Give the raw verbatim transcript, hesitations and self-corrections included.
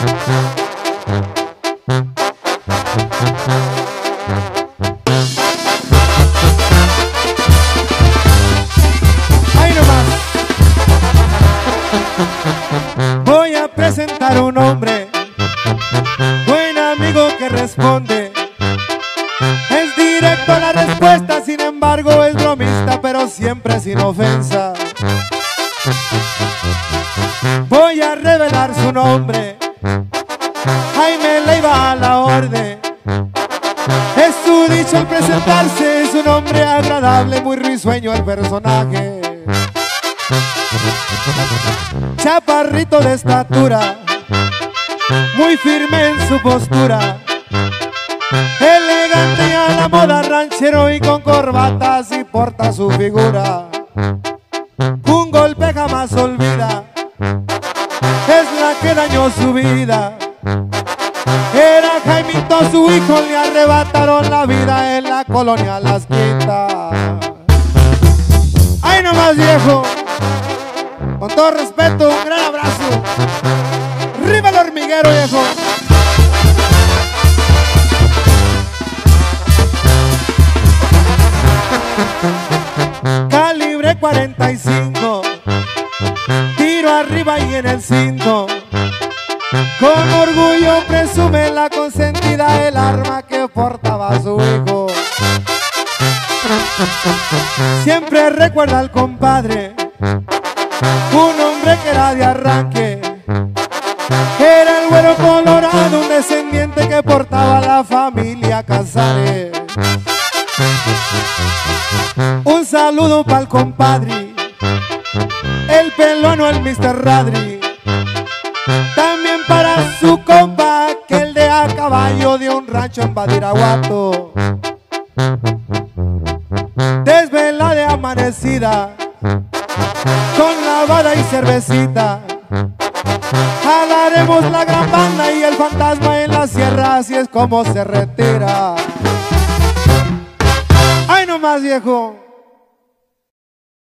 Ahí nomás. Voy a presentar un hombre, buen amigo que responde. Es directo a la respuesta, sin embargo es bromista, pero siempre sin ofensa. Voy a revelar su nombre, Jaime Leiva a la orden. Es su dicho al presentarse, es un hombre agradable, muy risueño el personaje. Chaparrito de estatura, muy firme en su postura, elegante y a la moda, ranchero y con corbatas y porta su figura. Un golpe jamás olvida, es la que dañó su vida. Era Jaimito su hijo, le arrebataron la vida en la colonia Las Quintas. ¡Ay nomás, viejo! Con todo respeto, un gran abrazo. ¡Arriba el hormiguero, viejo! Calibre cuarenta y cinco, tiro arriba y en el cinto. Con orgullo presume la consentida el arma que portaba su hijo. Siempre recuerda al compadre, un hombre que era de arranque. Era el güero colorado, un descendiente que portaba la familia Casares. Un saludo pa'l compadre, el peluano, el mister Radri. También para su compa, que el de a caballo de un rancho en Badiraguato. Desvela de amanecida, con lavada y cervecita, jalaremos la gran banda y el fantasma en la sierra, así es como se retira. ¡Ay nomás, viejo!